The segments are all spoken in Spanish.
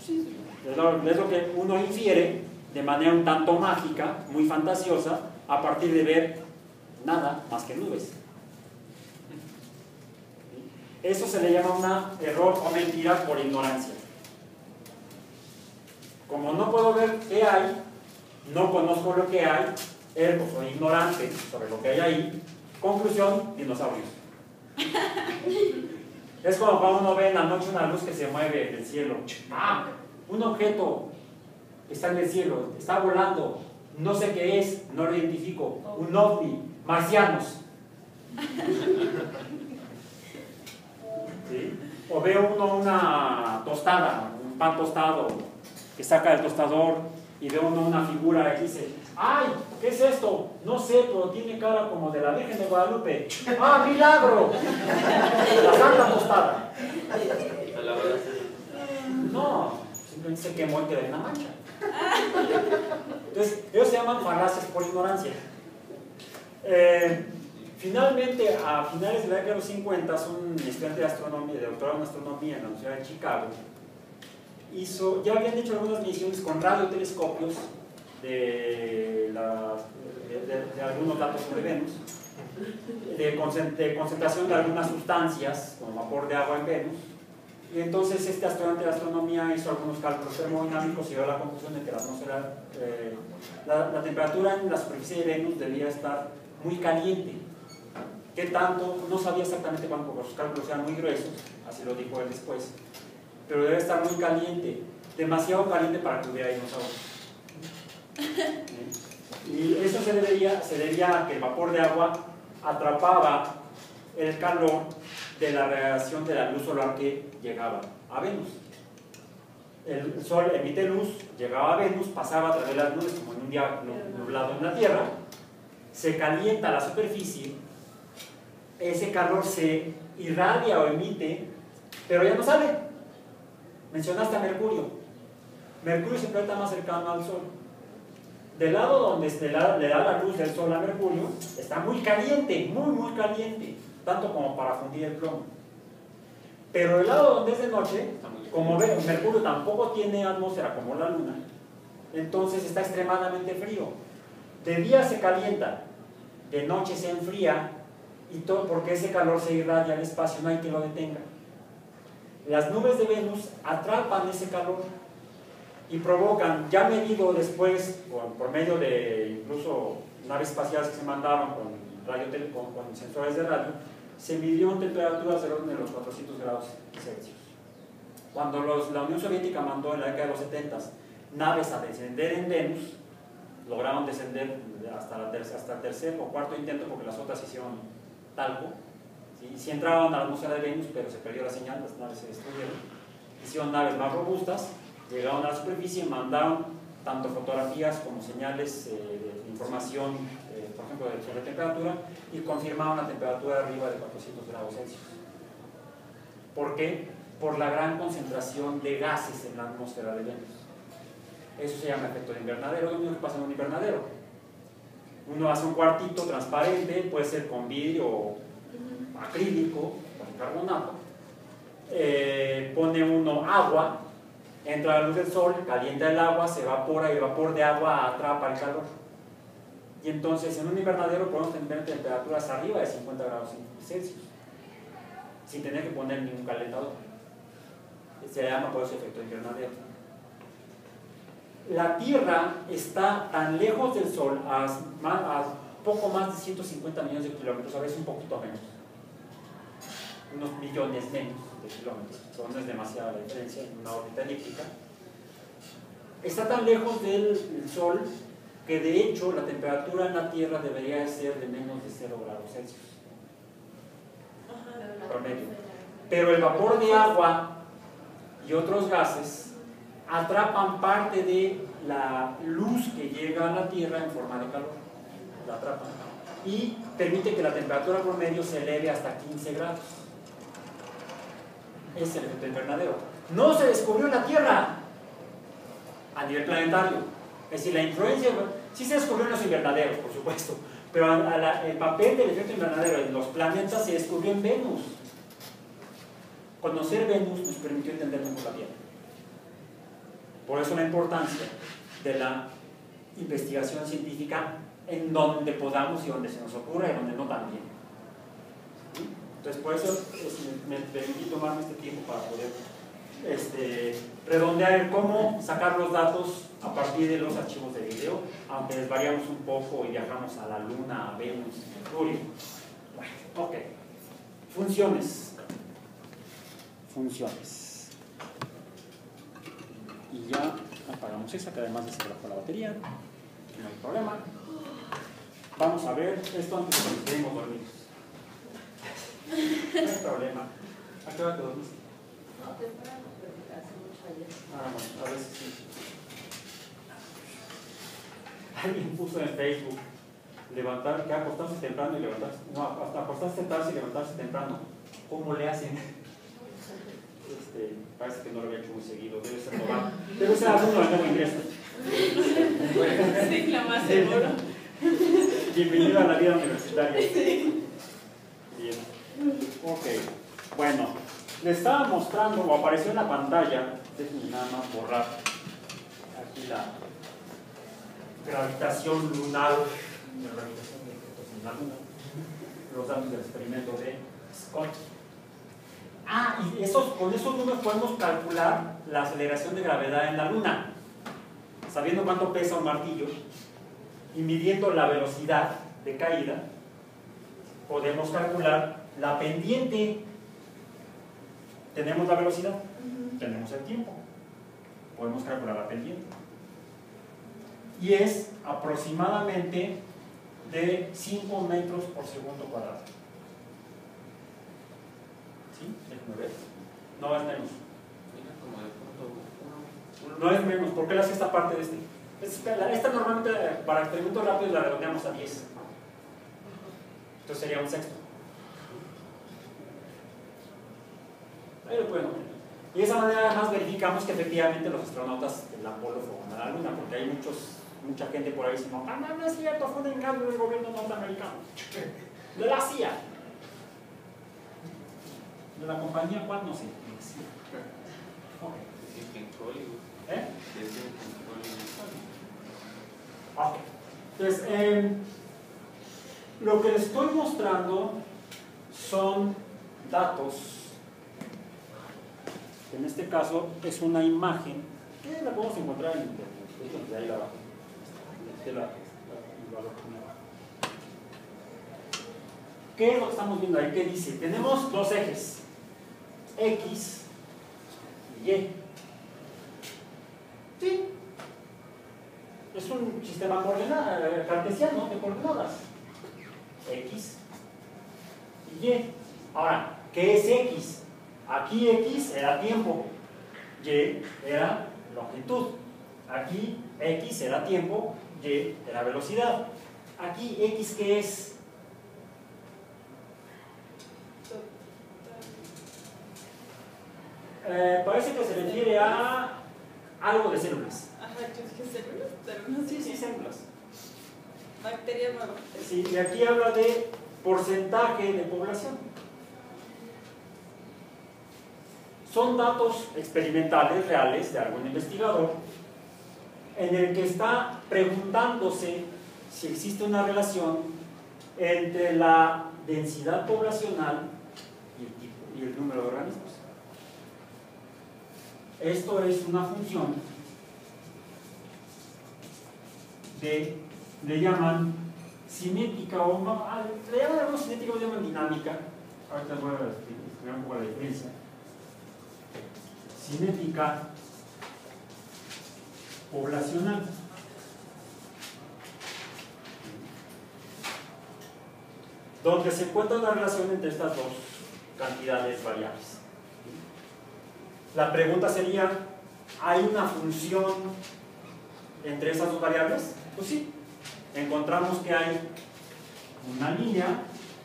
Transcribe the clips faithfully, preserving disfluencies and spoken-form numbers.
Es lo, es lo que uno infiere de manera un tanto mágica, muy fantasiosa, a partir de ver nada más que nubes. Eso se le llama un error o mentira por ignorancia. Como no puedo ver qué hay, no conozco lo que hay, ergo soy ignorante sobre lo que hay ahí. Conclusión, dinosaurios. Es como cuando uno ve en la noche una luz que se mueve en el cielo. Ah, un objeto está en el cielo, está volando, no sé qué es, no lo identifico. Un ovni, marcianos. ¿Sí? O ve uno una tostada, un pan tostado que saca del tostador y ve uno una figura y dice: ¡ay! ¿Qué es esto? No sé, pero tiene cara como de la Virgen de Guadalupe. ¡Ah, milagro! La santa tostada. No, simplemente se quemó y quedó en una mancha. Entonces, ellos se llaman falacias por ignorancia. Eh, finalmente, a finales de la década de los cincuenta, un estudiante de astronomía, de doctorado en astronomía en la Universidad de Chicago, hizo, ya habían hecho algunas mediciones con radiotelescopios de, la, de, de, de algunos datos sobre Venus, de, concent, de concentración de algunas sustancias, como vapor de agua en Venus. Y entonces este estudiante de astronomía hizo algunos cálculos termodinámicos y llegó a la conclusión de que la atmósfera, eh, la, la temperatura en la superficie de Venus debía estar muy caliente. ¿Qué tanto? No sabía exactamente cuánto, porque los cálculos eran muy gruesos, así lo dijo él después, pero debe estar muy caliente, demasiado caliente para que hubiera dinosaurios. Y eso se debería, se debía a que el vapor de agua atrapaba el calor de la radiación de la luz solar que llegaba a Venus. El Sol emite luz, llegaba a Venus, pasaba a través de las nubes como en un día nublado en la Tierra, se calienta la superficie, ese calor se irradia o emite, pero ya no sale. Mencionaste a Mercurio. Mercurio es el planeta más cercano al Sol. Del lado donde le da, le da la luz del Sol a Mercurio, está muy caliente, muy muy caliente, tanto como para fundir el plomo. Pero del lado donde es de noche, como ven, Mercurio tampoco tiene atmósfera como la Luna, entonces está extremadamente frío. De día se calienta, de noche se enfría, y todo porque ese calor se irradia al espacio, no hay que lo detenga. Las nubes de Venus atrapan ese calor y provocan, ya medido después, por, por medio de incluso naves espaciales que se mandaron con, radio, con, con sensores de radio, se midió en temperaturas del orden de los cuatrocientos grados Celsius. Cuando los, la Unión Soviética mandó en la década de los setenta naves a descender en Venus, lograron descender hasta, la ter hasta el tercer o cuarto intento, porque las otras hicieron talco. ¿Sí? Sí entraban a la atmósfera de Venus, pero se perdió la señal, las naves se destruyeron. Hicieron naves más robustas, llegaron a la superficie y mandaron tanto fotografías como señales eh, de información, eh, por ejemplo, sobre temperatura, y confirmaron la temperatura arriba de cuatrocientos grados Celsius. ¿Por qué? Por la gran concentración de gases en la atmósfera de Venus. Eso se llama efecto de invernadero. Lo mismo que pasa en un invernadero. Uno hace un cuartito transparente, puede ser con vidrio o acrílico, con carbonato, eh, pone uno agua, entra la luz del sol, calienta el agua, se evapora y el vapor de agua atrapa el calor. Y entonces en un invernadero podemos tener temperaturas arriba de cincuenta grados Celsius, sin tener que poner ningún calentador. Se llama por eso efecto invernadero. La Tierra está tan lejos del Sol, a, a poco más de ciento cincuenta millones de kilómetros, a veces un poquito menos, unos millones menos de kilómetros, eso no es demasiada la diferencia en una órbita elíptica. Está tan lejos del Sol que de hecho la temperatura en la Tierra debería ser de menos de cero grados Celsius promedio. Pero el vapor de agua y otros gases atrapan parte de la luz que llega a la Tierra en forma de calor, la atrapan, y permite que la temperatura promedio se eleve hasta quince grados. Es el efecto invernadero. No se descubrió en la Tierra a nivel planetario. Es decir, la influencia, sí se descubrió en los invernaderos, por supuesto, pero a la, el papel del efecto invernadero en los planetas se descubrió en Venus. Conocer Venus nos permitió entender mejor la Tierra. Por eso la importancia de la investigación científica en donde podamos y donde se nos ocurra y donde no también. Entonces, por eso es, me, me permití tomarme este tiempo para poder este, redondear el cómo sacar los datos a partir de los archivos de video, aunque desvariamos un poco y viajamos a la Luna, a Venus, a Mercurio. Bueno, ok. Funciones. Funciones. Y ya apagamos esa, que además se bajó la batería. No hay problema. Vamos a ver esto antes de que nos quedemos dormidos. No hay problema. ¿A qué hora te dormiste? No, temprano, pero hace mucho ayer. Ah, bueno, a veces sí. Alguien puso en Facebook levantar, que acostarse temprano y levantarse, no, hasta acostarse temprano y levantarse temprano. ¿Cómo le hacen? Este, parece que no lo había hecho muy seguido, debe ser normal. Debe ser alumno del nuevo ingreso. Sí, la más seguro. Bienvenido a la vida universitaria. Sí. Bien. Ok. Bueno, le estaba mostrando, o apareció en la pantalla, déjenme nada más borrar aquí la gravitación lunar, la gravitación de objetos en la luna, los datos del experimento de Scott. Ah, y esos, con esos números podemos calcular la aceleración de gravedad en la luna, sabiendo cuánto pesa un martillo y midiendo la velocidad de caída, podemos calcular la pendiente. ¿Tenemos la velocidad? Uh-huh. Tenemos el tiempo. Podemos calcular la pendiente. Y es aproximadamente de cinco metros por segundo cuadrado. ¿Sí? Déjenme ver. No es menos. No es menos. ¿Por qué le hace esta parte de este? Esta, esta normalmente para experimentos rápidos la redondeamos a diez. Entonces sería un sexto. Ahí lo pueden ver. Y de esa manera además verificamos que efectivamente los astronautas del Apolo fueron a la Luna, porque hay muchos, mucha gente por ahí diciendo, ah, no, no es cierto, fue un engaño del gobierno norteamericano, de la C I A. De la compañía, ¿cuál? No sé. Okay. ¿Eh? Ok. Entonces, eh, lo que les estoy mostrando son datos. En este caso es una imagen que la podemos encontrar en internet. De ahí abajo. De la, el valor que me va. ¿Qué es lo que estamos viendo ahí? ¿Qué dice? Tenemos dos ejes, X y Y. Sí. Es un sistema coordenado, cartesiano de coordenadas. X y Y. Ahora, ¿qué es X? Aquí X era tiempo, Y era longitud. Aquí X era tiempo, Y era velocidad. Aquí X, ¿qué es? Eh, parece que se refiere a algo de células. Ajá, ¿qué células? ¿Células? Sí, sí, células. Bacterias, no bacterias. Sí, y aquí habla de porcentaje de población. Son datos experimentales reales de algún investigador en el que está preguntándose si existe una relación entre la densidad poblacional y el, tipo, y el número de organismos. Esto es una función de, le llaman cinética o no, le llaman algo cinética o le llaman dinámica. Ahorita voy a explicar un poco la diferencia. Cinética poblacional. Donde se encuentra una relación entre estas dos cantidades variables. La pregunta sería, ¿hay una función entre esas dos variables? Pues sí, encontramos que hay una línea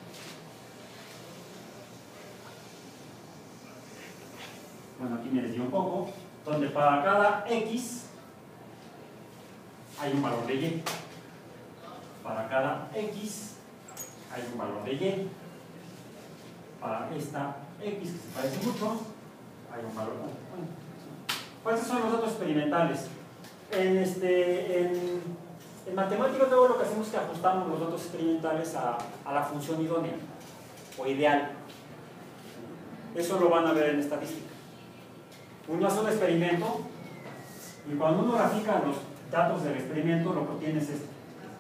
bueno, aquí me desvío un poco, donde para cada X hay un valor de Y. Para cada X hay un valor de Y. Para esta X que se parece mucho, hay un valor. Bueno, ¿Cuáles son los datos experimentales? En, este, en, en matemáticas luego lo que hacemos es que ajustamos los datos experimentales a, a la función idónea o ideal. Eso lo van a ver en estadística. Uno hace un experimento y cuando uno grafica los datos del experimento lo que obtiene es esto.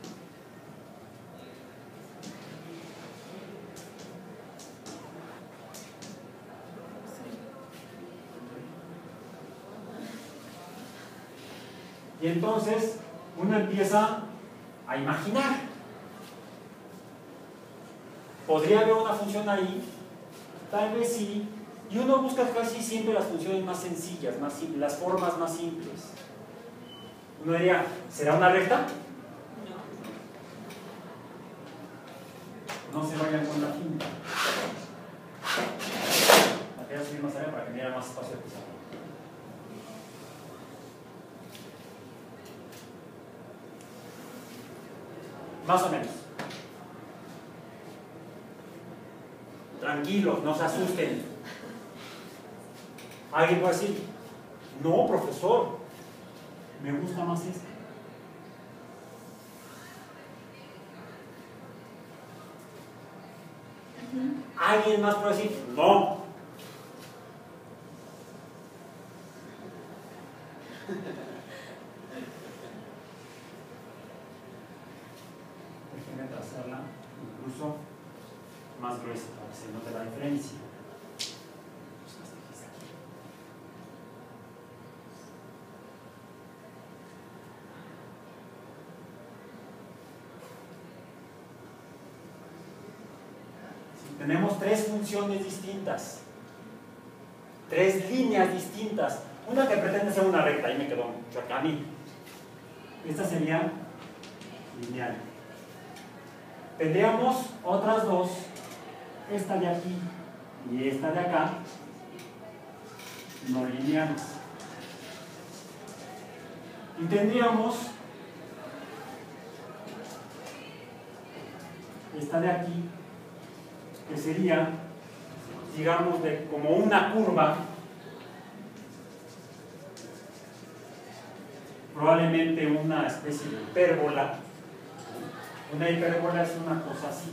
Y entonces uno empieza a imaginar. ¿Podría haber una función ahí? Tal vez sí. Y uno busca casi siempre las funciones más sencillas, más simples, las formas más simples. Uno diría, ¿será una recta? No. No se vayan con la finta. La voy a subir más allá para que me haya más espacio de pisar. Más o menos. Tranquilos, no se asusten. Alguien puede decir, no, profesor, me gusta más este. Uh-huh. Alguien más puede decir, no. Déjenme trazarla incluso más gruesa para que se note la diferencia. Tenemos tres funciones distintas, tres líneas distintas. Una que pretende ser una recta, ahí me quedó mucho acá a mí. Esta sería lineal. Tendríamos otras dos, esta de aquí y esta de acá, no lineales. Y tendríamos esta de aquí, que sería, digamos, de como una curva, probablemente una especie de hipérbola. Una hipérbola es una cosa así.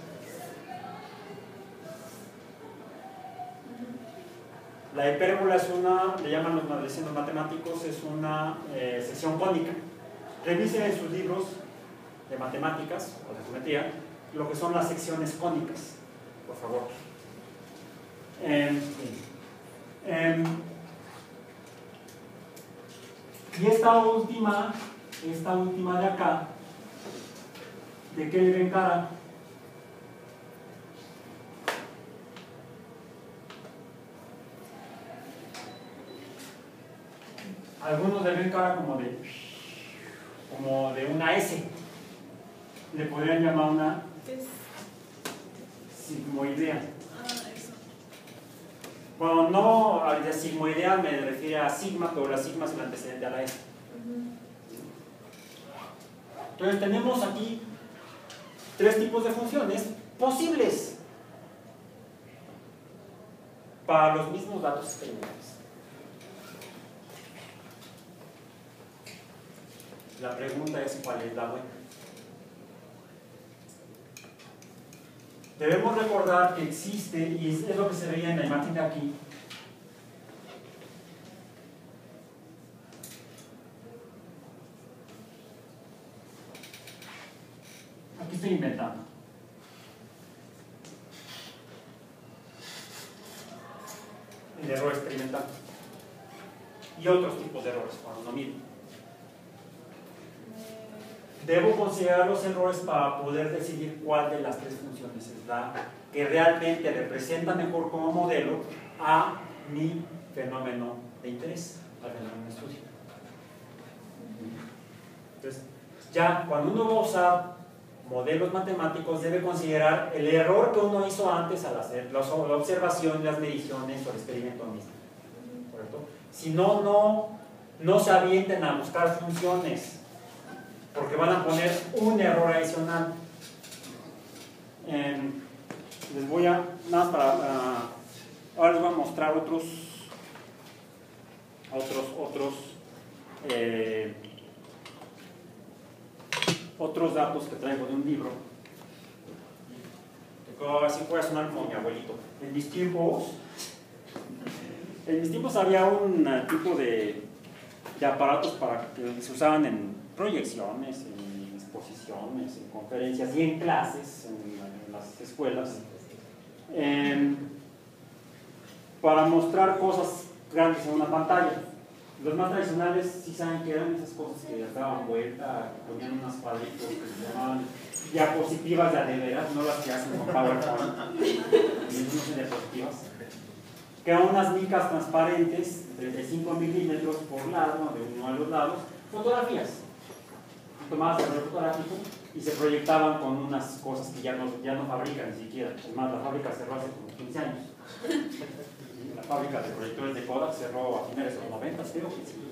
La hipérbola es una, le llaman los madrecinos matemáticos, es una eh, sección cónica. Revisen en sus libros de matemáticas o de geometría lo que son las secciones cónicas, por favor. Eh, eh, y esta última, esta última de acá, ¿de qué le ven cara? Algunos le ven cara como de, como de una S. Le podrían llamar una sigmoidea. Bueno, no, de sigmoidea me refiero a sigma, pero la sigma es el antecedente a la S. Entonces tenemos aquí tres tipos de funciones posibles para los mismos datos experimentales. La pregunta es ¿cuál es la buena? Debemos recordar que existe, y es lo que se veía en la imagen de aquí, aquí estoy inventando. El error experimental. Y otros tipos de errores cuando uno mide. Debo considerar los errores para poder decidir cuál de las tres funciones es la que realmente representa mejor como modelo a mi fenómeno de interés, al fenómeno de estudio. Entonces, ya cuando uno va a usar modelos matemáticos, debe considerar el error que uno hizo antes al hacer la observación, las mediciones o el experimento mismo. ¿Correcto? Si no, no, no se avienten a buscar funciones, porque van a poner un error adicional. Eh, les voy a, nada más para, uh, ahora les voy a mostrar otros, otros, otros, eh, otros datos que traigo de un libro. Así puede sonar como mi abuelito. En mis tiempos, en mis tiempos había un tipo de, de aparatos para que se usaban en proyecciones, en exposiciones, en conferencias y en clases, en, en las escuelas, eh, para mostrar cosas grandes en una pantalla. Los más tradicionales sí saben que eran esas cosas que daban vuelta, que ponían unos cuadritos que se llamaban diapositivas de adeveras, no las que hacen con PowerPoint, no son diapositivas, que eran unas micas transparentes, treinta y cinco milímetros por lado, de uno a los lados, fotografías, tomadas de rollo fotográfico y se proyectaban con unas cosas que ya no, ya no fabrican ni siquiera. Es más, la fábrica cerró hace como quince años. La fábrica de proyectores de Kodak cerró a finales de los noventa, creo.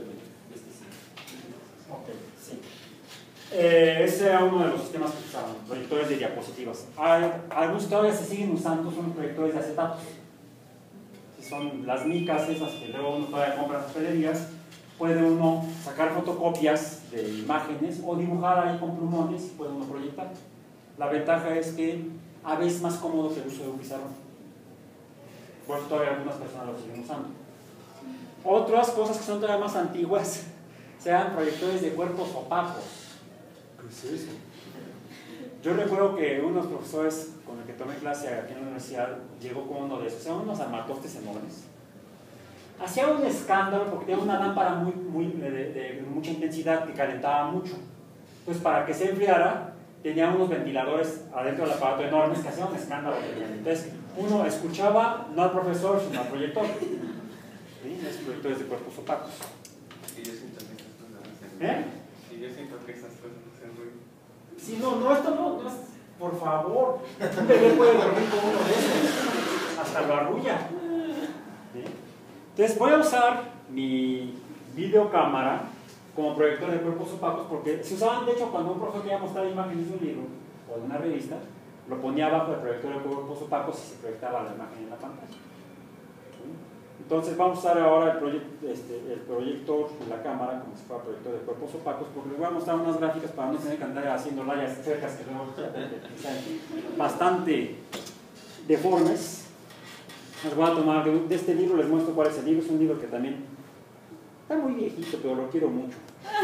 Okay, sí. Eh, ese era uno de los sistemas que usaban, proyectores de diapositivas. Hay, algunos todavía se siguen usando, son proyectores de acetatos. Son las micas esas que luego uno todavía compra en las papelerías. Puede uno sacar fotocopias de imágenes o dibujar ahí con plumones y puede uno proyectar. La ventaja es que a veces es más cómodo que el uso de un pizarrón. Por eso todavía algunas personas lo siguen usando. Otras cosas que son todavía más antiguas sean proyectores de cuerpos opacos. ¿Qué es eso? Yo recuerdo que unos profesores con el que tomé clase aquí en la universidad llegó con uno de esos, eran unos armatostes enormes. Hacía un escándalo porque tenía una lámpara muy, muy, de, de, de mucha intensidad que calentaba mucho. Entonces, para que se enfriara, tenía unos ventiladores adentro del aparato enormes que hacían un escándalo. Entonces, uno escuchaba no al profesor, sino al proyector. ¿Sí? Los proyectores de cuerpos opacos. Y yo siento que estas cosas hacen ¿Eh? Y yo siento que estas cosas hacen ruido. Sí, no, no, esto no, no es, por favor. Un bebé puede dormir con uno de estos. Hasta lo arrulla. ¿Sí? Entonces, voy a usar mi videocámara como proyector de cuerpos opacos porque se usaban, de hecho, cuando un profesor quería mostrar imágenes de un libro o de una revista, lo ponía abajo del proyector de cuerpos opacos y se proyectaba la imagen en la pantalla. Entonces vamos a usar ahora el, proyect, este, el proyector de la cámara como si fuera proyector de cuerpos opacos porque les voy a mostrar unas gráficas para no tener que andar haciendo rayas cercas que luego son bastante deformes. Les voy a tomar de este libro, les muestro cuál es el libro. Es un libro que también está muy viejito, pero lo quiero mucho.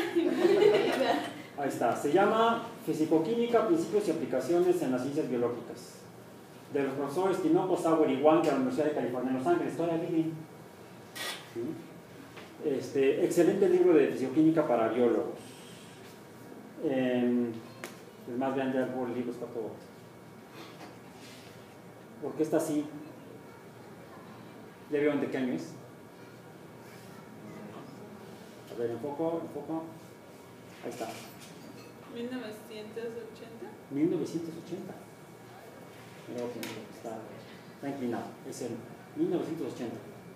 Ahí está, se llama Fisicoquímica, Principios y Aplicaciones en las Ciencias Biológicas, de los profesores Tinoco, Sauer y Wang de la Universidad de California en Los Ángeles. Todavía viven. Este, excelente libro de fisicoquímica para biólogos. Eh, es más grande el libro, está todo. ¿Por qué está así? ¿Ya vieron de qué año es? A ver, enfoco, enfoco. Ahí está. mil novecientos ochenta. mil novecientos ochenta. Mira, está, está inclinado. Es el mil novecientos ochenta.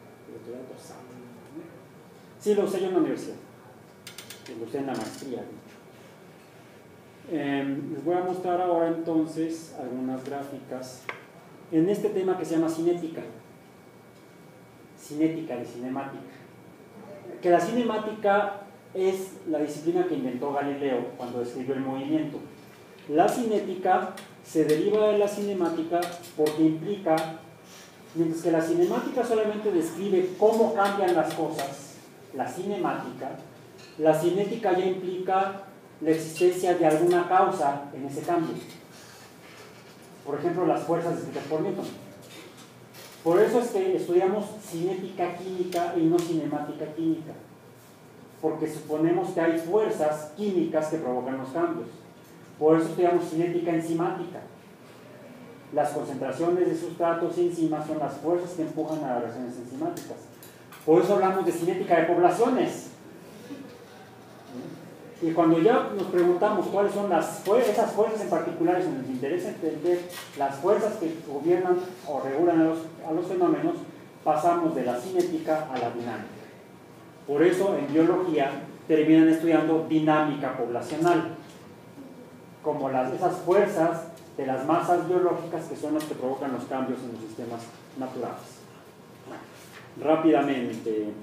Sí, lo usé yo en la universidad. Lo usé en la maestría, de hecho. Eh, les voy a mostrar ahora entonces algunas gráficas en este tema que se llama cinética. Cinética de cinemática. Que la cinemática es la disciplina que inventó Galileo cuando describió el movimiento. La cinética se deriva de la cinemática porque implica, mientras que la cinemática solamente describe cómo cambian las cosas, la cinemática, la cinética ya implica la existencia de alguna causa en ese cambio. Por ejemplo, las fuerzas descritas por Newton. Por eso es que estudiamos cinética química y no cinemática química, porque suponemos que hay fuerzas químicas que provocan los cambios. Por eso estudiamos cinética enzimática. Las concentraciones de sustratos y enzimas son las fuerzas que empujan a las reacciones enzimáticas. Por eso hablamos de cinética de poblaciones. Y cuando ya nos preguntamos cuáles son las, esas fuerzas en particulares, nos interesa entender las fuerzas que gobiernan o regulan a los, a los fenómenos, pasamos de la cinética a la dinámica. Por eso en biología terminan estudiando dinámica poblacional, como las, esas fuerzas de las masas biológicas que son las que provocan los cambios en los sistemas naturales. Rápidamente,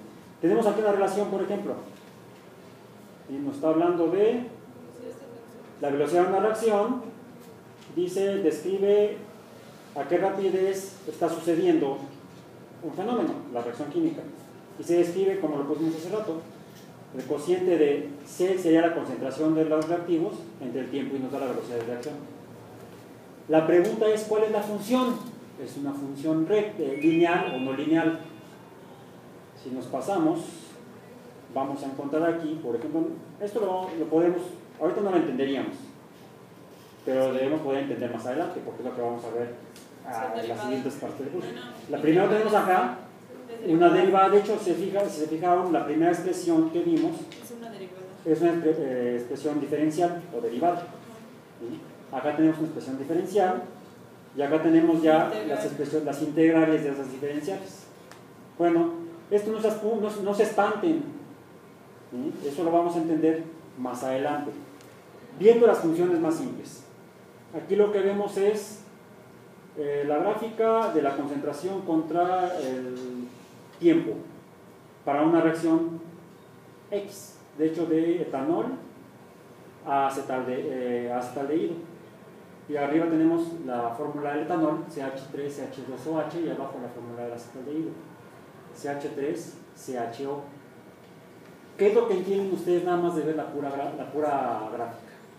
Tenemos aquí una relación, por ejemplo, y nos está hablando de la velocidad de una reacción. Dice, describe a qué rapidez está sucediendo un fenómeno, la reacción química. Y se describe, como lo pusimos hace rato, el cociente de C sería la concentración de los reactivos entre el tiempo y nos da la velocidad de reacción. La pregunta es, ¿cuál es la función? ¿Es una función recta, lineal o no lineal? Si nos pasamos, vamos a encontrar aquí, por ejemplo, esto lo, lo podemos, ahorita no lo entenderíamos, pero debemos poder entender más adelante, porque es lo que vamos a ver ah, en las siguientes partes del curso. La primera tenemos acá una derivada. De hecho, se fija, si se fijaron, la primera expresión que vimos Es una derivada. es una eh, expresión diferencial o derivada. ¿Sí? Acá tenemos una expresión diferencial y acá tenemos ya las, expresiones, las integrales de esas diferenciales. Bueno, esto no se, no, no se espanten, ¿sí? Eso lo vamos a entender más adelante, viendo las funciones más simples. Aquí lo que vemos es eh, la gráfica de la concentración contra el tiempo para una reacción X, de hecho de etanol a acetalde, eh, acetaldehído. Y arriba tenemos la fórmula del etanol, C H tres C H dos O H, y abajo la fórmula del acetaldehído, C H tres C H O. ¿Qué es lo que entienden ustedes nada más de ver la pura, la pura gráfica?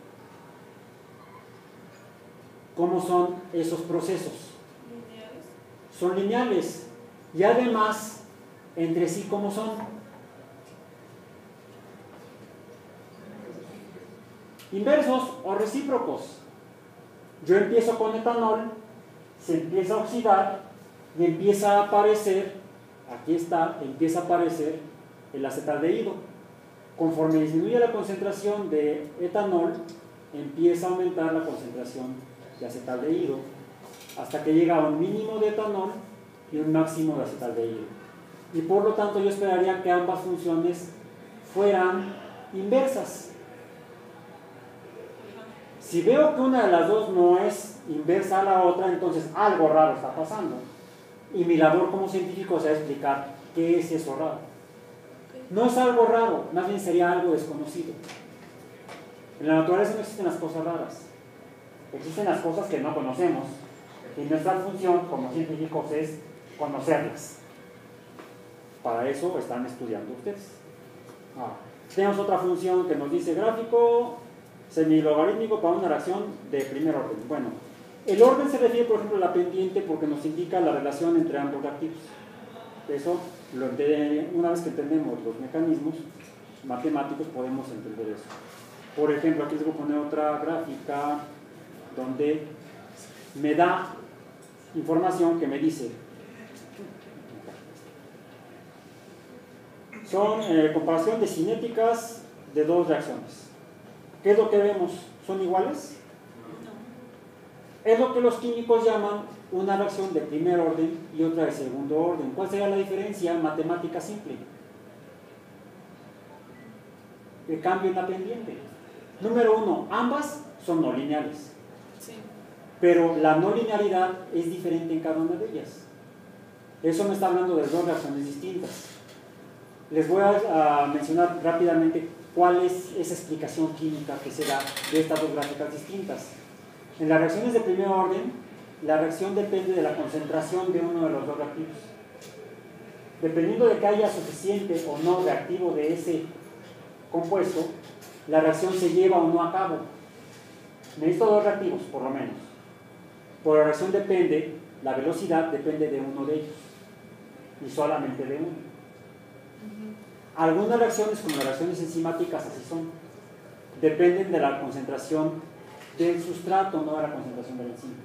¿Cómo son esos procesos? Lineales. Son lineales. Y además, entre sí, ¿cómo son? Inversos o recíprocos. Yo empiezo con etanol, se empieza a oxidar y empieza a aparecer, aquí está, empieza a aparecer el acetaldehído. Conforme disminuye la concentración de etanol, empieza a aumentar la concentración de acetaldehído hasta que llega a un mínimo de etanol y un máximo de acetaldehído. Y por lo tanto yo esperaría que ambas funciones fueran inversas. Si veo que una de las dos no es inversa a la otra, entonces algo raro está pasando. Y mi labor como científico será explicar qué es eso raro. No es algo raro, más bien sería algo desconocido. En la naturaleza no existen las cosas raras. Existen las cosas que no conocemos. Y nuestra función como científicos es conocerlas. Para eso están estudiando ustedes. Ah, tenemos otra función que nos dice gráfico semilogarítmico para una reacción de primer orden. Bueno, el orden se refiere, por ejemplo, a la pendiente porque nos indica la relación entre ambos reactivos. Eso, lo entiende, una vez que entendemos los mecanismos matemáticos, podemos entender eso. Por ejemplo, aquí les voy a poner otra gráfica donde me da información que me dice, son eh, comparación de cinéticas de dos reacciones. ¿Qué es lo que vemos? ¿Son iguales? No. Es lo que los químicos llaman una reacción de primer orden y otra de segundo orden. ¿Cuál sería la diferencia? Matemática simple. El cambio en la pendiente. Número uno, ambas son no lineales. Sí. Pero la no linealidad es diferente en cada una de ellas. Eso me está hablando de dos reacciones distintas. Les voy a, a mencionar rápidamente cuál es esa explicación química que se da de estas dos gráficas distintas. En las reacciones de primer orden, la reacción depende de la concentración de uno de los dos reactivos. Dependiendo de que haya suficiente o no reactivo de ese compuesto, la reacción se lleva o no a cabo. Necesito dos reactivos, por lo menos. Por la reacción depende, la velocidad depende de uno de ellos. Y solamente de uno. Algunas reacciones, como las reacciones enzimáticas, así son. Dependen de la concentración del sustrato, no de la concentración del enzima.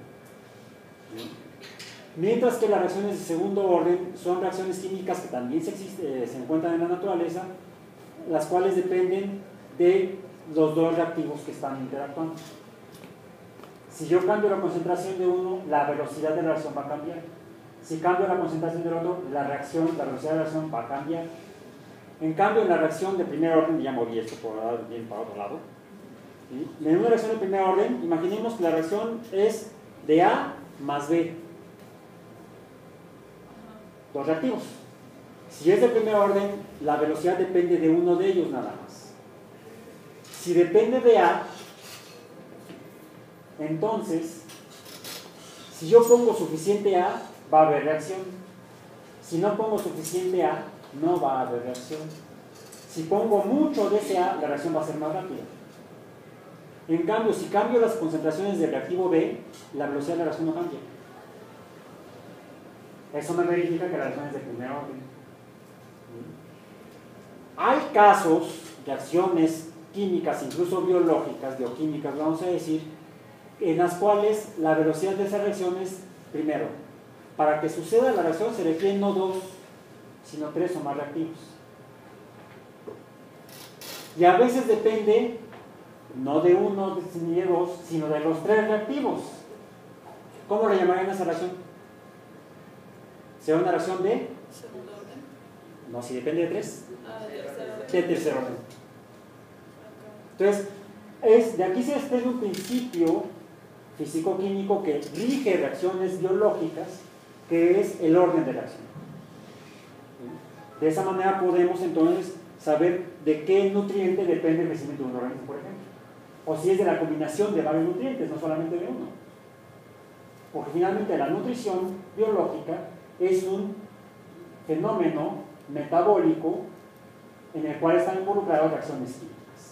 Mientras que las reacciones de segundo orden son reacciones químicas que también se, existe, se encuentran en la naturaleza, las cuales dependen de los dos reactivos que están interactuando. Si yo cambio la concentración de uno, la velocidad de la reacción va a cambiar. Si cambio la concentración del otro, la reacción, la velocidad de la reacción va a cambiar. En cambio, en la reacción de primer orden, ya moví esto por dar bien para otro lado. ¿Sí? En una reacción de primer orden, imaginemos que la reacción es de A más B. Dos reactivos. Si es de primer orden, la velocidad depende de uno de ellos nada más. Si depende de A, entonces, si yo pongo suficiente A, va a haber reacción. Si no pongo suficiente A, no va a haber reacción. Si pongo mucho de ese A, la reacción va a ser más rápida. En cambio, si cambio las concentraciones del reactivo B, la velocidad de la reacción no cambia. Eso me verifica que la reacción es de primer orden. Hay casos de acciones químicas, incluso biológicas, bioquímicas, vamos a decir, en las cuales la velocidad de esa reacción es, primero, para que suceda la reacción se requieren no dos, sino tres o más reactivos. Y a veces depende, no de uno ni de dos, sino de los tres reactivos. ¿Cómo le llamarían a esa reacción? ¿Será una reacción de? Segundo orden. No, si depende de tres. Ah, de tercer orden. De tercer orden. Entonces, es, de aquí se desprende un principio físico-químico que rige reacciones biológicas, que es el orden de reacción. De esa manera podemos entonces saber de qué nutriente depende el crecimiento de un organismo, por ejemplo. O si es de la combinación de varios nutrientes, no solamente de uno. Porque finalmente la nutrición biológica es un fenómeno metabólico en el cual están involucradas reacciones químicas.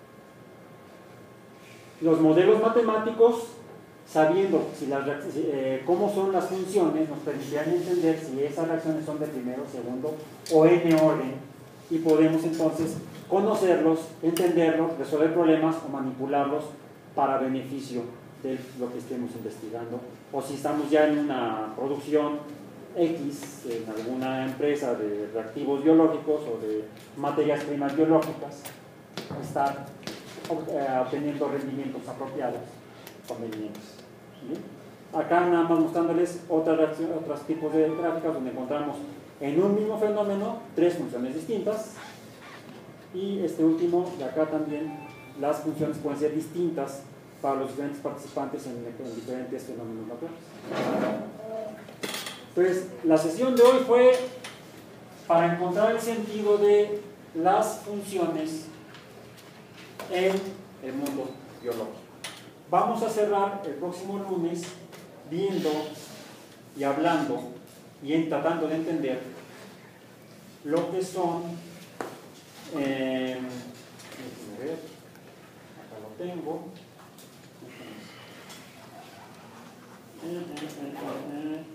Los modelos matemáticos, sabiendo si las, eh, cómo son las funciones, nos permitirán entender si esas reacciones son de primero, segundo o n orden, y podemos entonces conocerlos, entenderlos, resolver problemas o manipularlos para beneficio de lo que estemos investigando, o si estamos ya en una producción X, en alguna empresa de reactivos biológicos o de materias primas biológicas, estar obteniendo rendimientos apropiados, convenientes. ¿Sí? Acá nada más mostrándoles otras reacciones, otros tipos de gráficas donde encontramos en un mismo fenómeno tres funciones distintas, y este último de acá también las funciones pueden ser distintas para los diferentes participantes en, en diferentes fenómenos naturales. Entonces, la sesión de hoy fue para encontrar el sentido de las funciones en el mundo biológico. Vamos a cerrar el próximo lunes viendo y hablando y en, tratando de entender lo que son, eh, déjenme ver, acá lo tengo, eh, eh, eh, eh.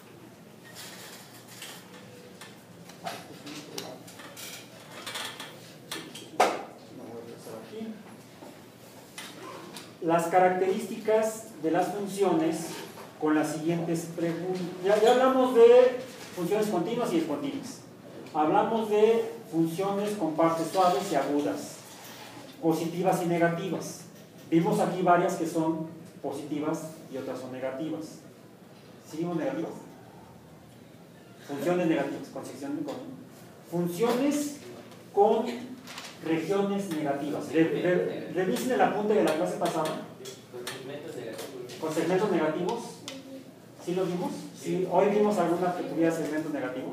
Las características de las funciones con las siguientes preguntas. Ya, ya hablamos de funciones continuas y discontinuas. Hablamos de funciones con partes suaves y agudas, positivas y negativas. Vimos aquí varias que son positivas y otras son negativas. ¿Seguimos negativas? Funciones negativas, con sección de con, funciones con regiones negativas. Re, re, revisen el apunte de la clase pasada. Con segmentos negativos. ¿Con segmentos negativos? ¿Sí lo vimos? ¿Sí? ¿Hoy vimos alguna que tuviera segmentos negativos?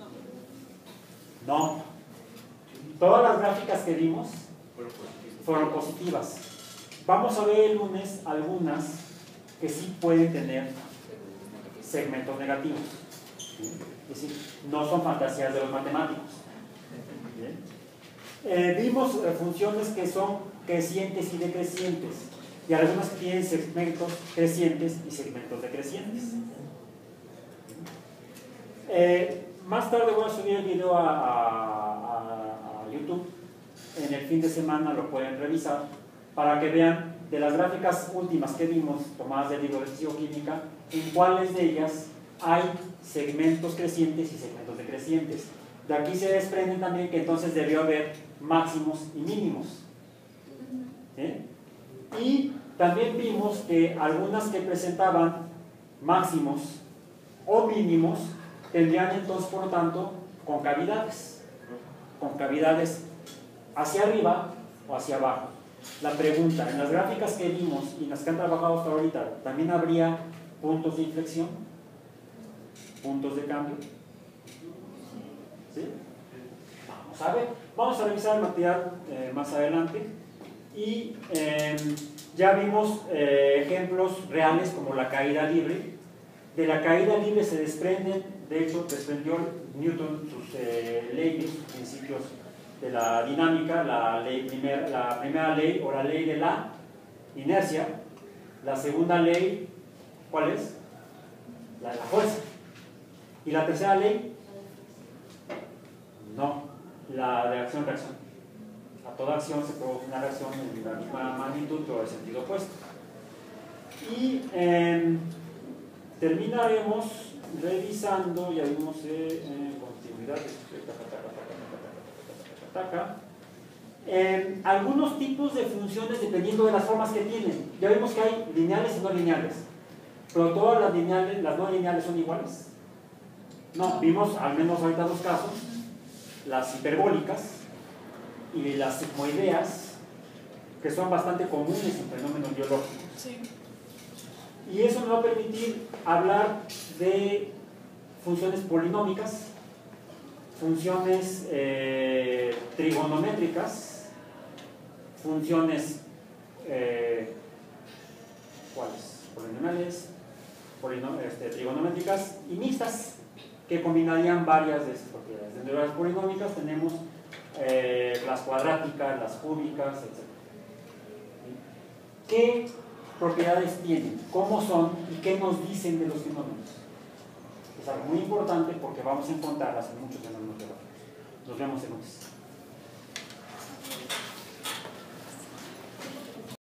No. Todas las gráficas que vimos fueron positivas. Vamos a ver el lunes algunas que sí pueden tener segmentos negativos. Es decir, no son fantasías de los matemáticos. ¿Bien? Eh, vimos eh, funciones que son crecientes y decrecientes, y algunas que tienen segmentos crecientes y segmentos decrecientes. Eh, más tarde voy a subir el video a, a, a, a YouTube. En el fin de semana lo pueden revisar para que vean de las gráficas últimas que vimos tomadas del libro de Físico-Química, en cuáles de ellas hay segmentos crecientes y segmentos decrecientes. De aquí se desprende también que entonces debió haber máximos y mínimos. ¿Eh? Y también vimos que algunas que presentaban máximos o mínimos tendrían entonces, por lo tanto, concavidades. Concavidades hacia arriba o hacia abajo. La pregunta, en las gráficas que vimos y en las que han trabajado hasta ahorita, ¿también habría puntos de inflexión? ¿Puntos de cambio? ¿Sí? vamos a ver. Vamos a revisar el material eh, más adelante y eh, ya vimos eh, ejemplos reales como la caída libre. De la caída libre se desprenden, de hecho desprendió Newton sus eh, leyes, sus principios de la dinámica, la, ley primer, la primera ley o la ley de la inercia, la segunda ley, ¿cuál es? La de la fuerza. ¿Y la tercera ley? No, la de acción-reacción. A toda acción se produce una reacción en la misma magnitud pero de sentido opuesto. Y eh, terminaremos revisando, ya vimos eh, eh, continuidad, eh, algunos tipos de funciones dependiendo de las formas que tienen. Ya vimos que hay lineales y no lineales, pero todas las lineales, las no lineales son iguales. No, vimos al menos ahorita dos casos, las hiperbólicas y las sigmoideas, que son bastante comunes en fenómenos biológicos. Sí. Y eso nos va a permitir hablar de funciones polinómicas, funciones eh, trigonométricas, funciones eh, ¿cuáles? Polinomiales, polinom este, trigonométricas y mixtas, que combinarían varias de esas propiedades. Dentro de las polinómicas tenemos eh, las cuadráticas, las cúbicas, etcétera. ¿Qué propiedades tienen? ¿Cómo son? ¿Y qué nos dicen de los fenómenos? Es algo muy importante porque vamos a encontrarlas en muchos fenómenos biológicos. Nos vemos en otros.